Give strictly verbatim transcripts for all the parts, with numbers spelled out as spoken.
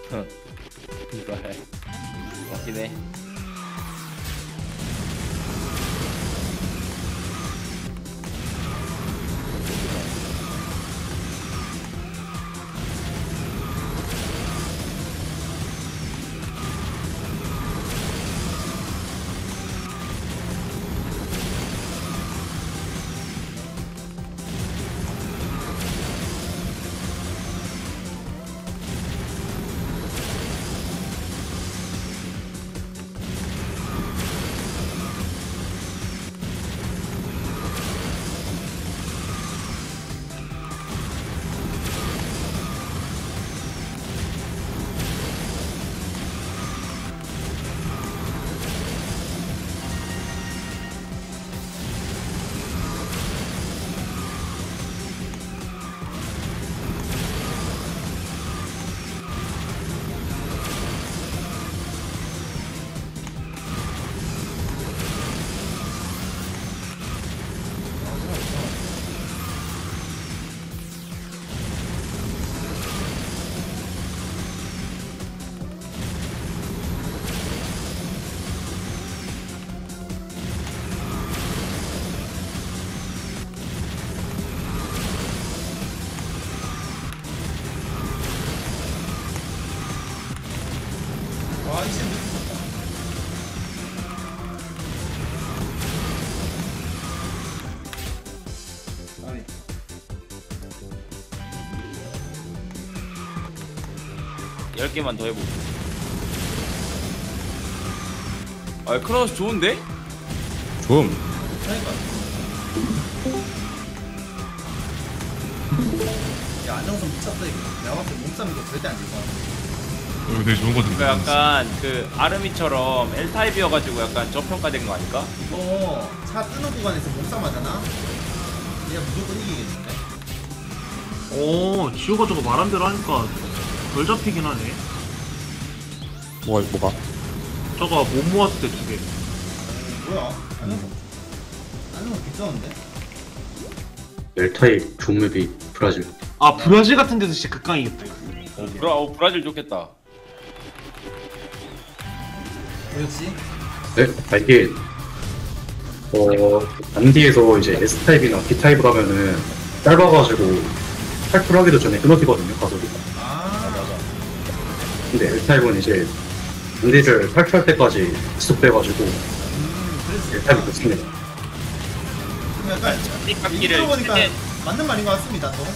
이발 맞긴 해. 와, 이제 아니 열 개만 더 해보고. 아 크로노스 좋은데? 좀. 그러니까 야, 안정성 미쳤어 이거. 내가 봤을 때 몸싸움 이거 절대 안 될 것 같아. 이거 되게 좋은 거든요. 그 약간 그 아르미처럼 L 타입이어가지고 약간 저평가된 거 아닐까? 이거 차 뜨는 구간에서 몸싸움 하잖아? 그냥 무조건 이기겠는데? 오, 지호가 저거 말한 대로 하니까 덜 잡히긴 하네. 뭐가 뭐가? 저거 못 모았을 때 두 개. 뭐야? 안정성 안정성 괜찮은데? 멜타입 종맵이 브라질. 아, 브라질 같은 데서 진짜 극강이겠다, 이거. 어, 브라, 어 브라질 좋겠다. 뭐였지? 네? 아, 이게 어 단디에서 이제 S 타입이나 B 타입을 하면은 짧아가지고 탈출하기도 전에 끊어지거든요, 가속이. 아 맞아. 근데 L 타입은 이제 단디를 탈출할 때까지 지속돼가지고 음 그래서 L 타입이 좋습니다. 그럼 약간 잔디깎기를 얘기 들어보니까 최대, 맞는 말인 것 같습니다 또.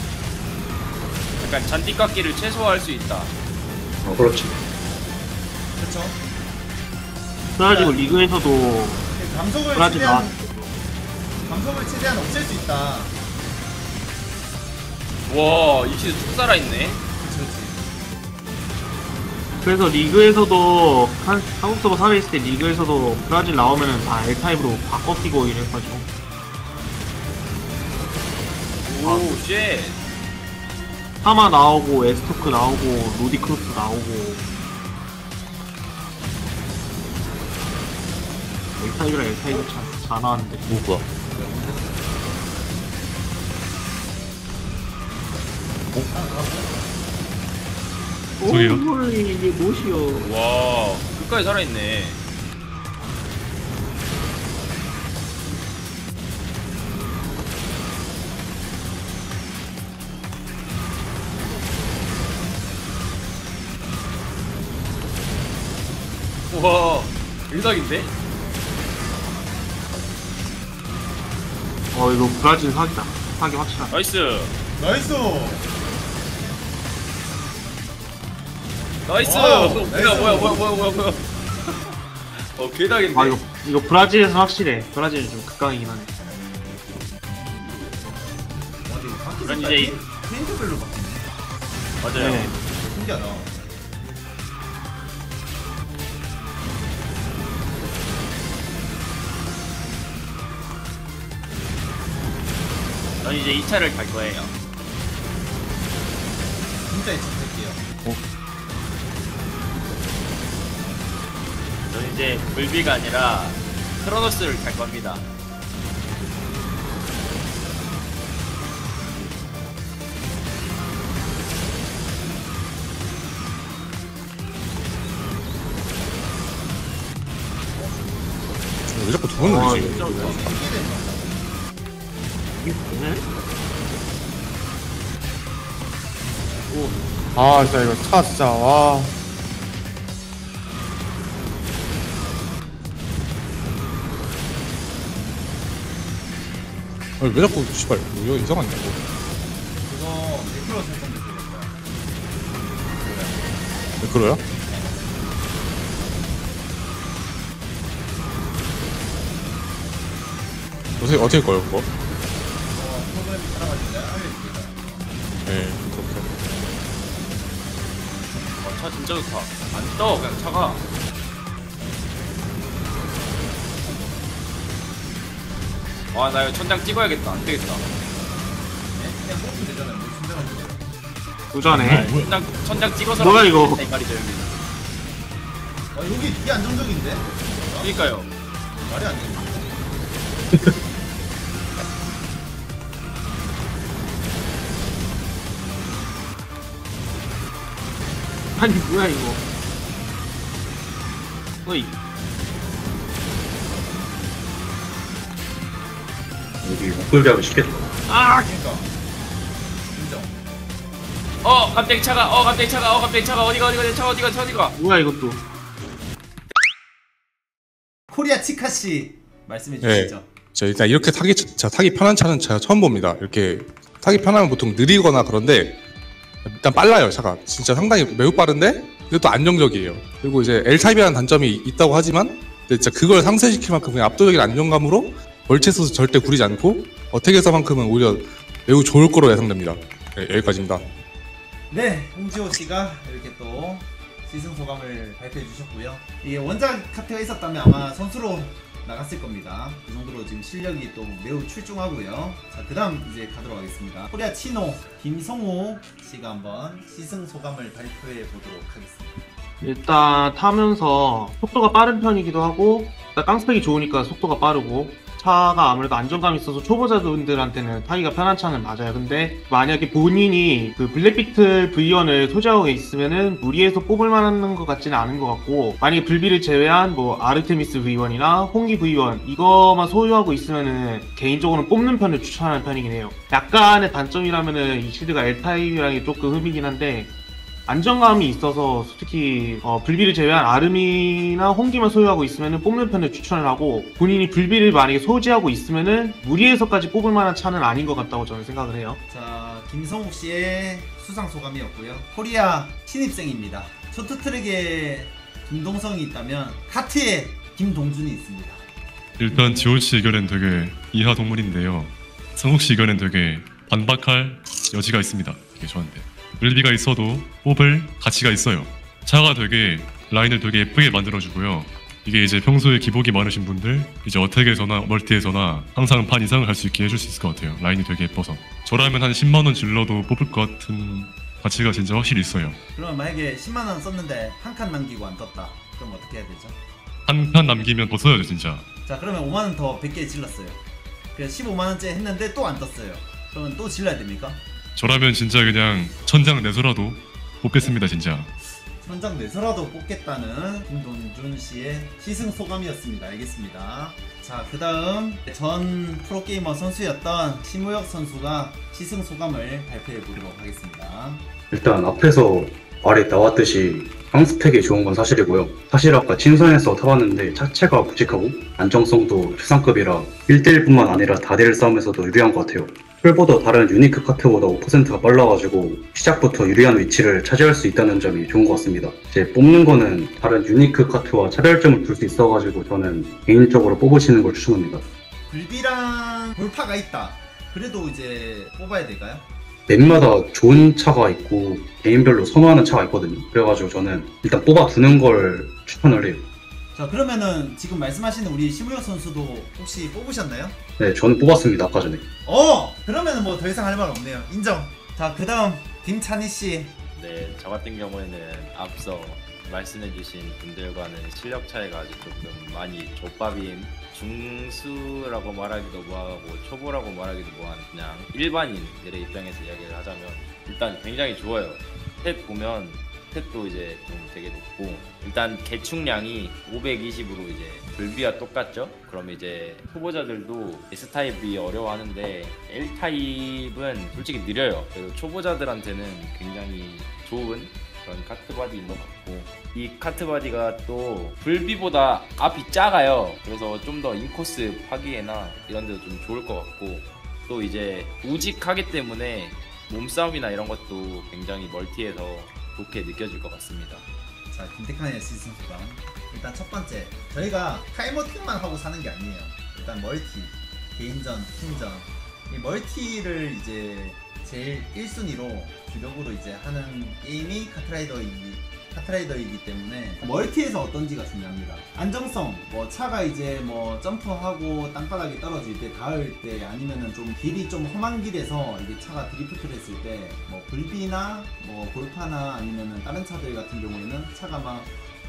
약간 잔디깎기를 최소화할 수 있다. 어, 그렇지. 그렇죠. 그래가지고 리그에서도 감속을 브라질 최대한 나왔어. 감속을 최대한 없앨 수 있다. 와 이시드 쭉 살아있네. 그렇지 그렇지. 그래서 리그에서도 한, 한국 서버 삼 회 있을 때 리그에서도 브라질 나오면은 다 L 타입으로 바꿔 끼고 이래가지고. 오 쉣. 하마 나오고 에스토크 나오고 로디크로스 나오고. L 타입이랑 L 타입이 참 잘 나왔는데. 뭐가? 저기요? 오, 이게 못이요. 와 끝까지 살아있네. 와 일각인데? 어, 이거 브라질 사기다. 사기 확실하다. 나이스. 나이스. 나이스. 와우, 뭐야 나이스. 뭐야 뭐야 뭐야 뭐야 뭐야. 어 개닭인데. 아, 이거, 이거 브라질에서 확실해. 브라질은 좀 극강이긴 하네. 어디 바퀴 그런 색깔이 이제 페인트별로 바뀌네. 맞아요. 네. 신기하다. 전 이제 이 차를 갈 거예요. 진짜 예측할게요. 전 이제 불비가 아니라 크로노스를 갈 겁니다. 그건 와, 그지. 진짜 좋다. 이게 되네? 아 진짜 이거 차 진짜 와. 아니, 왜 자꾸 씨발 이거 이상하냐 이거. 그거 매크로 설정도 되겠다. 왜 그래요? 어떻게 어떻게 꺼요 그거? 어, 프로그램 따라가지고 내가 알려줄게. 네 그렇게. 어, 차 진짜 좋다. 안 떠, 그냥 차가. 와, 나 이거 천장 찍어야겠다. 안 되겠다. 네? 그냥 뽑으면 되잖아요. 뭐 순정한 거. 부자네. 천장, 천장 찍어서. 뭐야, 이거? 이 말이죠, 여기. 어, 여기 되게 안정적인데? 그니까요. 말이 안 되는데? 아니 뭐야 이거. 어이. 여기 못 끌게 하면 쉽겠다. 아! 그러니까. 인정. 어, 갑자기 차가, 어, 갑자기 차가, 어, 갑자기 차가, 어디가, 어디가, 차 어디가, 차 어디가. 뭐야 이것도. 코리아 치카씨 말씀해 네. 주시죠. 자 일단 이렇게 타기 자 타기 편한 차는 제가 처음 봅니다. 이렇게 타기 편하면 보통 느리거나 그런데 일단 빨라요 차가. 진짜 상당히 매우 빠른데 근데 또 안정적이에요. 그리고 이제 L 타입이라는 단점이 있다고 하지만 근데 진짜 그걸 상쇄시킬 만큼 그냥 압도적인 안정감으로 멀티에서도 절대 구리지 않고 어택에서만큼은 오히려 매우 좋을 거로 예상됩니다. 네, 여기까지입니다. 네, 홍지호 씨가 이렇게 또 시승 소감을 발표해 주셨고요. 이게 원작 카트가 있었다면 아마 선수로 나갔을 겁니다. 그 정도로 지금 실력이 또 매우 출중하고요. 자, 그 다음 이제 가도록 하겠습니다. 코리아 치노 김성우 씨가 한번 시승 소감을 발표해 보도록 하겠습니다. 일단 타면서 속도가 빠른 편이기도 하고 일단 깡스펙이 좋으니까 속도가 빠르고 차가 아무래도 안정감이 있어서 초보자분들한테는 타기가 편한 차는 맞아요. 근데 만약에 본인이 그 블랙비틀 브이 원을 소지하고 있으면은 무리해서 뽑을 만한 것 같지는 않은 것 같고 만약에 불비를 제외한 뭐 아르테미스 브이 원이나 홍기 브이 원 이거만 소유하고 있으면은 개인적으로는 뽑는 편을 추천하는 편이긴 해요. 약간의 단점이라면은 이 실드가 L타입이랑이 조금 흠이긴 한데 안정감이 있어서 솔직히 어, 불비를 제외한 아르미나 홍기만 소유하고 있으면 뽑는 편을 추천을 하고 본인이 불비를 만약에 소지하고 있으면 무리해서까지 뽑을 만한 차는 아닌 것 같다고 저는 생각을 해요. 자, 김성욱 씨의 수상 소감이었고요. 코리아 신입생입니다. 쇼트트랙에 김동성이 있다면 카트에 김동준이 있습니다. 일단 지원 씨 의견은 되게 이하 동물인데요. 성욱 씨 의견은 되게 반박할 여지가 있습니다. 이게 저한테. 물비가 있어도 뽑을 가치가 있어요. 차가 되게 라인을 되게 예쁘게 만들어주고요. 이게 이제 평소에 기복이 많으신 분들 이제 어택에서나 멀티에서나 항상 반 이상을 할 수 있게 해줄 수 있을 것 같아요. 라인이 되게 예뻐서. 저라면 한 십만 원 질러도 뽑을 것 같은 가치가 진짜 확실히 있어요. 그럼 만약에 십만 원 썼는데 한 칸 남기고 안 떴다. 그럼 어떻게 해야 되죠? 한 칸 남기면 더 써야죠 진짜. 자, 그러면 오만 원 더 백 개 질렀어요. 그래서 십오만 원째 했는데 또 안 떴어요. 그러면 또 질러야 됩니까? 저라면 진짜 그냥 천장 내서라도 뽑겠습니다 진짜. 천장 내서라도 뽑겠다는 김동준 씨의 시승 소감이었습니다. 알겠습니다. 자, 그 다음 전 프로게이머 선수였던 심우혁 선수가 시승 소감을 발표해 보도록 하겠습니다. 일단 앞에서 말이 나왔듯이 깡스펙이 좋은 건 사실이고요. 사실 아까 친선에서 타봤는데 차체가 묵직하고 안정성도 최상급이라 일 대 일뿐만 아니라 다대일 싸움에서도 유리한 것 같아요. 풀보다 다른 유니크 카트보다 오 퍼센트가 빨라가지고 시작부터 유리한 위치를 차지할 수 있다는 점이 좋은 것 같습니다. 이제 뽑는 거는 다른 유니크 카트와 차별점을 둘 수 있어가지고 저는 개인적으로 뽑으시는 걸 추천합니다. 불비랑 돌파가 있다. 그래도 이제 뽑아야 될까요? 맵마다 좋은 차가 있고 개인별로 선호하는 차가 있거든요. 그래가지고 저는 일단 뽑아두는 걸 추천을 해요. 자, 그러면은 지금 말씀하시는 우리 심우혁 선수도 혹시 뽑으셨나요? 네, 저는 뽑았습니다. 아까 전에. 어! 그러면은 뭐 더 이상 할 말 없네요. 인정. 자, 그 다음 김찬희 씨. 네, 저 같은 경우에는 앞서 말씀해주신 분들과는 실력 차이가 아직 조금 많이 족밥인 중수라고 말하기도 뭐하고 초보라고 말하기도 뭐한 그냥 일반인들의 입장에서 이야기를 하자면 일단 굉장히 좋아요. 스탯 보면 스탯도 이제 좀 되게 높고 일단 개축량이 오백이십으로 이제 불비와 똑같죠? 그럼 이제 초보자들도 S타입이 어려워하는데 L타입은 솔직히 느려요. 그래서 초보자들한테는 굉장히 좋은 그런 카트바디인 것 같고 이 카트바디가 또 불비보다 앞이 작아요. 그래서 좀 더 인코스 파기에나 이런 데도 좀 좋을 것 같고 또 이제 우직하기 때문에 몸싸움이나 이런 것도 굉장히 멀티에서 좋게 느껴질 것 같습니다. 자, 김태칸의 시즌 소감. 일단 첫 번째, 저희가 타이머팅만 하고 사는 게 아니에요. 일단 멀티, 개인전, 팀전. 이 멀티를 이제 제일 일 순위로 주력으로 이제 하는 게임이 카트라이더이기 카트라이더이기 때문에 멀티에서 어떤지가 중요합니다. 안정성, 뭐 차가 이제 뭐 점프하고 땅바닥에 떨어질 때, 닿을 때, 아니면은 좀 길이 좀 험한 길에서 이게 차가 드리프트를 했을 때, 뭐 불비나 뭐 골파나 아니면은 다른 차들 같은 경우에는 차가 막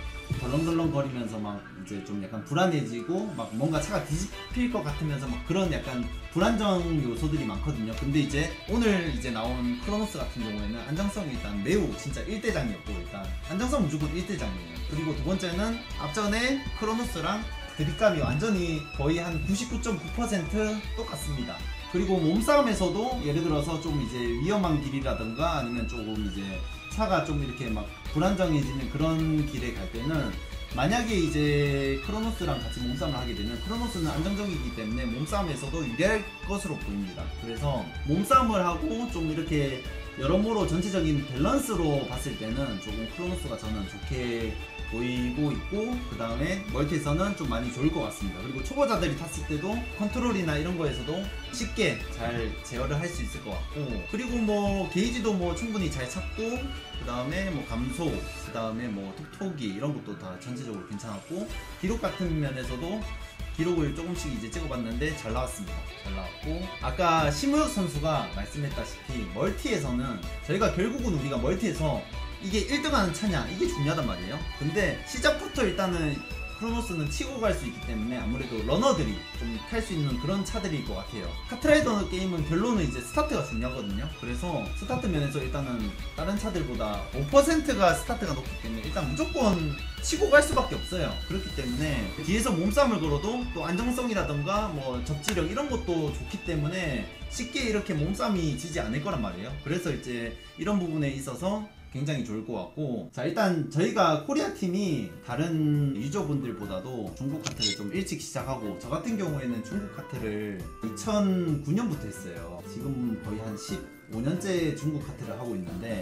덜렁덜렁 거리면서 막 이제 좀 약간 불안해지고 막 뭔가 차가 뒤집힐 것 같으면서 막 그런 약간 불안정 요소들이 많거든요. 근데 이제 오늘 이제 나온 크로노스 같은 경우에는 안정성이 일단 매우 진짜 일대장이었고, 일단 안정성 무조건 일대장이에요. 그리고 두 번째는 앞전에 크로노스랑 드립감이 완전히 거의 한 구십구 점 구 퍼센트 똑같습니다. 그리고 몸싸움에서도 예를 들어서 좀 이제 위험한 길이라든가 아니면 조금 이제 차가 좀 이렇게 막 불안정해지는 그런 길에 갈 때는 만약에 이제 크로노스랑 같이 몸싸움을 하게 되면 크로노스는 안정적이기 때문에 몸싸움에서도 유리할 것으로 보입니다. 그래서 몸싸움을 하고 좀 이렇게 여러모로 전체적인 밸런스로 봤을 때는 조금 크로노스가 저는 좋게 보이고 있고, 그 다음에 멀티에서는 좀 많이 좋을 것 같습니다. 그리고 초보자들이 탔을 때도 컨트롤이나 이런 거에서도 쉽게 잘 제어를 할 수 있을 것 같고, 그리고 뭐 게이지도 뭐 충분히 잘 찾고, 그 다음에 뭐 감소, 그 다음에 뭐 톡톡이 이런 것도 다 전체적으로 괜찮았고, 기록 같은 면에서도 기록을 조금씩 이제 찍어봤는데 잘 나왔습니다. 잘 나왔고, 아까 심우혁 선수가 말씀했다시피 멀티에서는 저희가 결국은 우리가 멀티에서 이게 일 등 하는 차냐, 이게 중요하단 말이에요. 근데 시작부터 일단은 크로노스는 치고 갈 수 있기 때문에 아무래도 러너들이 좀 탈 수 있는 그런 차들일 것 같아요. 카트라이더 게임은 결론은 이제 스타트가 중요하거든요. 그래서 스타트 면에서 일단은 다른 차들보다 오 퍼센트가 스타트가 높기 때문에 일단 무조건 치고 갈 수밖에 없어요. 그렇기 때문에 뒤에서 몸싸움을 걸어도 또 안정성이라던가 뭐 접지력 이런 것도 좋기 때문에 쉽게 이렇게 몸싸움이 지지 않을 거란 말이에요. 그래서 이제 이런 부분에 있어서 굉장히 좋을 것 같고, 자 일단 저희가 코리아 팀이 다른 유저분들보다도 중국 카트를 좀 일찍 시작하고, 저 같은 경우에는 중국 카트를 이천구 년부터 했어요. 지금 거의 한 십오 년째 중국 카트를 하고 있는데,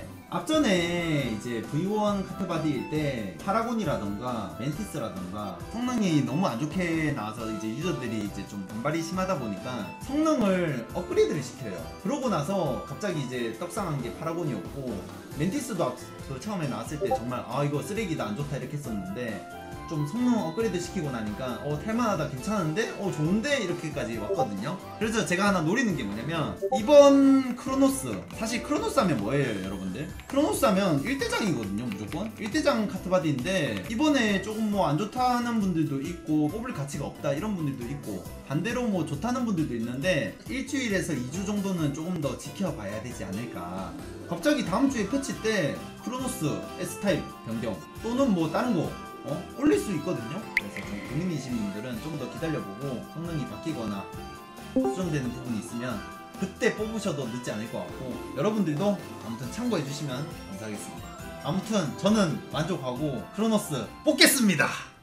앞전에 이제 브이 원 카트바디일 때 파라곤이라던가 멘티스라던가 성능이 너무 안 좋게 나와서 이제 유저들이 이제 좀 반발이 심하다 보니까 성능을 업그레이드를 시켜요. 그러고 나서 갑자기 이제 떡상한 게 파라곤이었고, 멘티스도 그 처음에 나왔을 때 정말 아 이거 쓰레기다 안 좋다 이렇게 했었는데, 좀 성능 업그레이드 시키고 나니까 어 탈만하다 괜찮은데 어 좋은데 이렇게까지 왔거든요. 그래서 제가 하나 노리는 게 뭐냐면, 이번 크로노스, 사실 크로노스 하면 뭐예요 여러분들? 크로노스 하면 일대장이거든요. 무조건 일대장 카트바디인데, 이번에 조금 뭐 안 좋다 하는 분들도 있고 뽑을 가치가 없다 이런 분들도 있고, 반대로 뭐 좋다는 분들도 있는데 일주일에서 이 주 정도는 조금 더 지켜봐야 되지 않을까. 갑자기 다음 주에 패치 때 크로노스 S타입 변경 또는 뭐 다른 거 어? 올릴 수 있거든요. 그래서 좀 고민이신 분들은 좀 더 기다려보고 성능이 바뀌거나 수정되는 부분이 있으면 그때 뽑으셔도 늦지 않을 것 같고, 여러분들도 아무튼 참고해 주시면 감사하겠습니다. 아무튼 저는 만족하고 크로노스 뽑겠습니다.